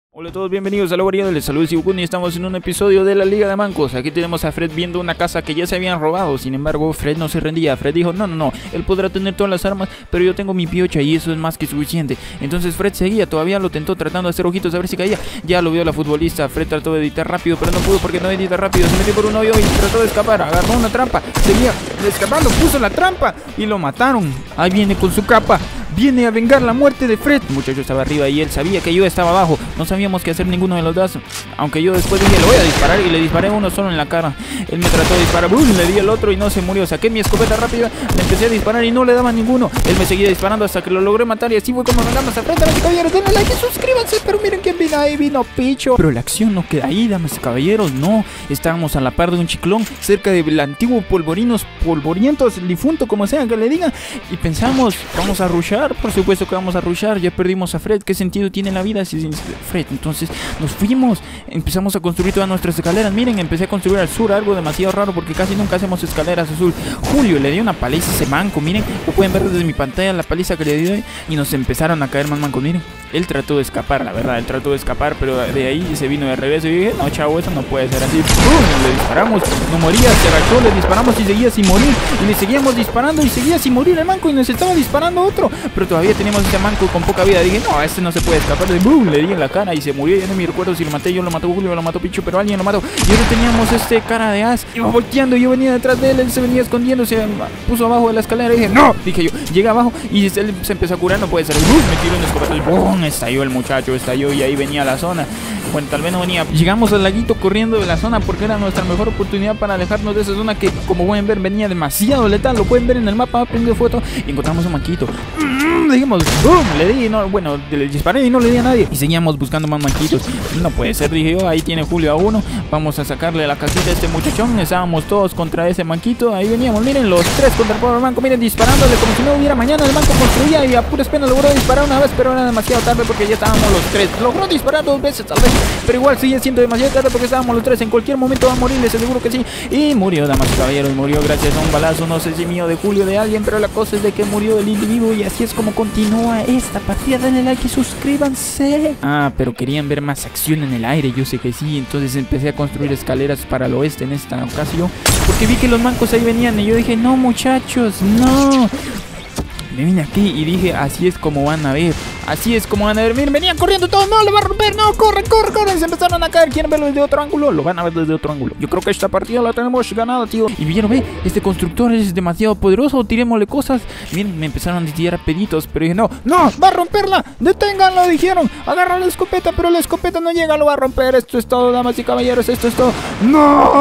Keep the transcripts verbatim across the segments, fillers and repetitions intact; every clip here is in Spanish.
Hola a todos, bienvenidos a la variedad, les saludo Sibukun y estamos en un episodio de la Liga de Mancos. Aquí tenemos a Fred viendo una casa que ya se habían robado. Sin embargo, Fred no se rendía. Fred dijo, no, no, no, él podrá tener todas las armas, pero yo tengo mi piocha y eso es más que suficiente. Entonces Fred seguía, todavía lo tentó tratando de hacer ojitos a ver si caía. Ya lo vio la futbolista. Fred trató de editar rápido, pero no pudo porque no edita rápido. Se metió por un hoyo y trató de escapar. Agarró una trampa, seguía escapando, puso la trampa y lo mataron. Ahí viene con su capa. Viene a vengar la muerte de Fred. El muchacho estaba arriba y él sabía que yo estaba abajo. No sabíamos qué hacer ninguno de los dos. Aunque yo después dije, le voy a disparar. Y le disparé a uno solo en la cara. Él me trató de disparar. ¡Bum! Le di al otro y no se murió. Saqué mi escopeta rápida. Le empecé a disparar y no le daba ninguno. Él me seguía disparando hasta que lo logré matar. Y así fue como vengamos a Fred. Damas y caballeros, denle like y suscríbanse. Pero miren quién vino ahí. Vino Picho. Pero la acción no queda ahí, damas y caballeros. No. Estábamos a la par de un chiclón. Cerca del antiguo polvorinos. Polvorientos. El difunto, como sea que le digan. Y pensamos, vamos a rushar. Por supuesto que vamos a rushar, ya perdimos a Fred. ¿Qué sentido tiene la vida sin Fred? Entonces nos fuimos, empezamos a construir todas nuestras escaleras. Miren, empecé a construir al sur, algo demasiado raro porque casi nunca hacemos escaleras al sur. Julio le dio una paliza a ese manco, miren, lo pueden ver desde mi pantalla la paliza que le dio y nos empezaron a caer más mancos. Miren, él trató de escapar, la verdad, él trató de escapar, pero de ahí se vino de regreso y dije, no chavo, eso no puede ser así. ¡Pum! Le disparamos, no moría, se agachó, le disparamos y seguía sin morir y le seguíamos disparando y seguía sin morir el manco y nos estaba disparando otro, pero todavía teníamos ese manco con poca vida. Dije, no, este no se puede escapar. ¡Bum! Le di en la cara y se murió. Ya no me recuerdo si lo maté, yo lo mató Julio, lo mató Pichu, pero alguien lo mató. Y ahora teníamos este cara de as. Iba volteando, yo venía detrás de él, él se venía escondiendo, se puso abajo de la escalera y dije, no, dije yo, llega abajo y él se empezó a curar, no puede ser. ¡Bum! Me tiró un escopetazo y ¡bum! Estalló el muchacho, estalló y ahí venía la zona. Bueno, tal vez no venía. Llegamos al laguito corriendo de la zona porque era nuestra mejor oportunidad para alejarnos de esa zona que, como pueden ver, venía demasiado letal. Lo pueden ver en el mapa, prendido foto y encontramos un manquito. Mm, dijimos, ¡boom! Le di, no, bueno, le disparé y no le di a nadie. Y seguíamos buscando más manquitos. No puede ser, dije yo, ahí tiene Julio a uno. Vamos a sacarle la casita a este muchachón. Estábamos todos contra ese manquito. Ahí veníamos, miren, los tres contra el pobre manco. Miren, disparándole como si no hubiera mañana. El manco construía y a puras penas logró disparar una vez, pero era demasiado tarde porque ya estábamos los tres. Logró disparar dos veces tal vez, pero igual sigue siendo demasiado tarde porque estábamos los tres. En cualquier momento va a morir, les aseguro que sí. Y murió, damas y caballeros, murió gracias a un balazo, no sé si mío, de Julio, de alguien, pero la cosa es de que murió el individuo. Y así es como continúa esta partida. Denle like y suscríbanse. Ah, pero querían ver más acción en el aire, yo sé que sí. Entonces empecé a construir escaleras para el oeste en esta ocasión porque vi que los mancos ahí venían y yo dije, no muchachos, no. Me vine aquí y dije, así es como van a ver. Así es como van a ver. Miren, venían corriendo todos. No, lo va a romper. No, corre, corre, corre. Se empezaron a caer. ¿Quieren verlo desde otro ángulo? Lo van a ver desde otro ángulo. Yo creo que esta partida la tenemos ganada, tío. Y vieron, ve, este constructor es demasiado poderoso. Tirémosle cosas. Miren, me empezaron a tirar peditos. Pero dije, no, no, va a romperla. Deténganlo, dijeron. Agarra la escopeta, pero la escopeta no llega. Lo va a romper. Esto es todo, damas y caballeros. Esto es todo. ¡No!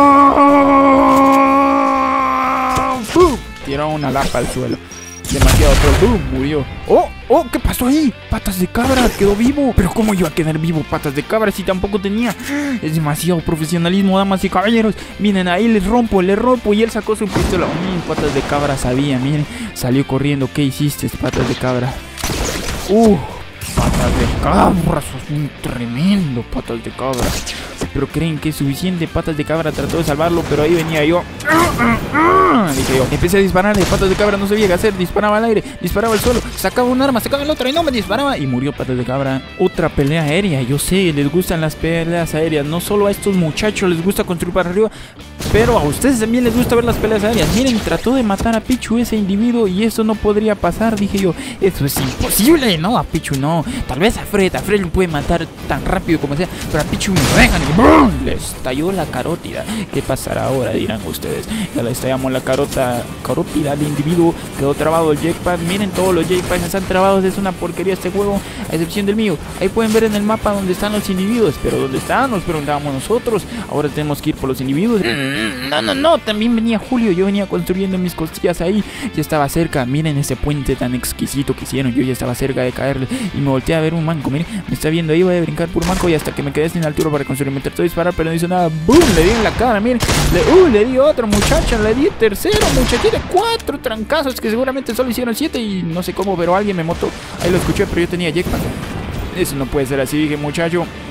¡Pum! Tiró una lapa al suelo. Demasiado, pero ¡boom! Murió. ¡Oh! ¡Oh! ¿Qué pasó ahí? Patas de cabra, quedó vivo. Pero ¿cómo iba a quedar vivo Patas de cabra si tampoco tenía? Es demasiado profesionalismo, damas y caballeros. Miren, ahí les rompo, les rompo. Y él sacó su pistola. Miren, Patas de cabra sabía, miren. Salió corriendo. ¿Qué hiciste, Patas de cabra? ¡Uh! Patas de cabra, sos un tremendo, Patas de cabra. Pero creen que es suficiente. Patas de cabra trató de salvarlo, pero ahí venía yo. Dije yo, empecé a dispararle. Patas de cabra no sabía qué hacer. Disparaba al aire, disparaba al suelo, sacaba un arma, sacaba el otro y no me disparaba. Y murió Patas de cabra. Otra pelea aérea. Yo sé, les gustan las peleas aéreas. No solo a estos muchachos les gusta construir para arriba, pero a ustedes también les gusta ver las peleas aéreas. Miren, trató de matar a Pichu, ese individuo, y eso no podría pasar. Dije yo, eso es imposible. No, a Pichu no. Tal vez a Fred, a Fred lo puede matar tan rápido como sea, pero a Pichu me lo dejan. Y ¡brum! Le estalló la carótida. ¿Qué pasará ahora? Dirán ustedes. Ya le estallamos la carota, carótida al individuo. Quedó trabado el jetpack. Miren, todos los jetpacks están trabados. Es una porquería este juego, a excepción del mío. Ahí pueden ver en el mapa dónde están los individuos. Pero ¿dónde están? Nos preguntábamos nosotros. Ahora tenemos que ir por los individuos. No, no, no. También venía Julio. Yo venía construyendo mis costillas ahí. Ya estaba cerca. Miren ese puente tan exquisito que hicieron. Yo ya estaba cerca de caerle. Y me volteé a ver un manco. Miren, me está viendo ahí. Voy a brincar por un manco. Y hasta que me quedé sin altura para construir. Me trató de disparar, pero no hizo nada. ¡Bum! Le di en la cara. Miren. Le, uh, le di otro, muchacha. Le di tercero, muchachita. Cuatro trancazos que seguramente solo hicieron siete. Y no sé cómo, pero alguien me mató. Ahí lo escuché, pero yo tenía jetpack. Eso no puede ser así. Dije, muchacho,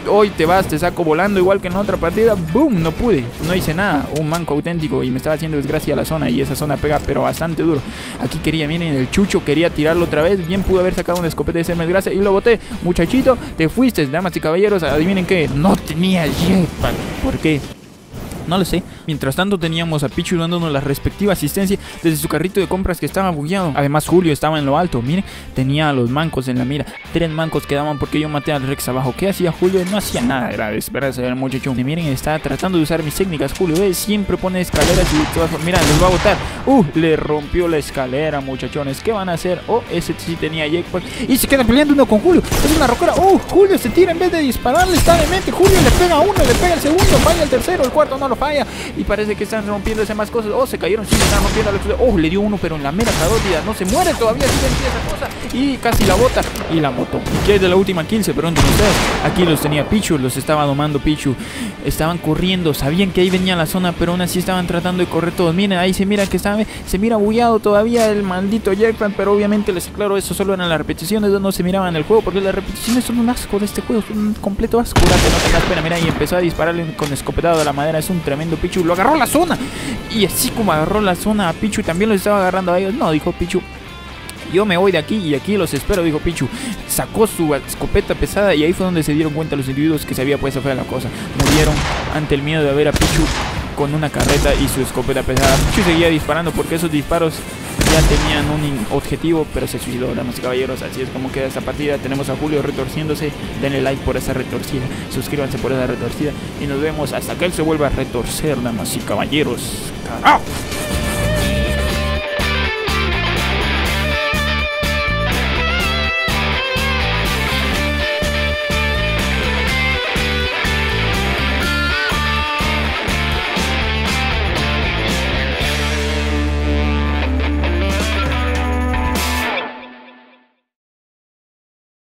hoy te vas, te saco volando igual que en la otra partida. Boom, no pude, no hice nada. Un manco auténtico y me estaba haciendo desgracia a la zona. Y esa zona pega pero bastante duro. Aquí quería, miren, el chucho quería tirarlo otra vez. Bien pudo haber sacado una escopeta de hacerme desgracia y lo boté. Muchachito, te fuiste, damas y caballeros. Adivinen qué, no tenía jetpack. ¿Por qué? No lo sé. Mientras tanto teníamos a Pichu dándonos la respectiva asistencia desde su carrito de compras que estaba bugueado. Además Julio estaba en lo alto, miren, tenía a los mancos en la mira. Tres mancos quedaban porque yo maté al Rex abajo. ¿Qué hacía Julio? No hacía nada, era de esperarse al muchacho. Y miren, estaba tratando de usar mis técnicas. Julio, ¿ves? Siempre pone escaleras y todas. Mira, les va a botar. Uh, le rompió la escalera, muchachones. ¿Qué van a hacer? Oh, ese sí tenía jetpack. Y se queda peleando uno con Julio. Es una roquera. Uh, Julio se tira en vez de dispararle establemente. Julio le pega a uno, le pega al segundo, falla el tercero, el cuarto no lo falla. Y parece que están rompiéndose más cosas. Oh, se cayeron, sí, están rompiendo. Oh, le dio uno, pero en la mera carótida. No se muere todavía, sigue en pie esa cosa. Y casi la bota. Y la botó. ¿Qué es de la última kill? Se preguntan ustedes. Aquí los tenía Pichu, los estaba domando Pichu. Estaban corriendo, sabían que ahí venía la zona, pero aún así estaban tratando de correr todos. Miren, ahí se mira que estaba, se mira bullado todavía el maldito Jetpack, pero obviamente les aclaro, eso solo eran las repeticiones, no se miraban en el juego, porque las repeticiones son un asco de este juego, son un completo asco. Que no tengas pena, mira, y empezó a dispararle con escopetado de la madera. Es un tremendo Pichu. Lo agarró la zona. Y así como agarró la zona a Pichu, también los estaba agarrando a ellos. No, dijo Pichu, yo me voy de aquí y aquí los espero, dijo Pichu. Sacó su escopeta pesada y ahí fue donde se dieron cuenta los individuos que se había puesto fea la cosa. Murieron ante el miedo de ver a Pichu con una carreta y su escopeta pesada. Pichu seguía disparando porque esos disparos ya tenían un objetivo, pero se suicidó, damas y caballeros. Así es como queda esta partida. Tenemos a Julio retorciéndose. Denle like por esa retorcida, suscríbanse por esa retorcida y nos vemos hasta que él se vuelva a retorcer, damas y caballeros. ¡Carajo!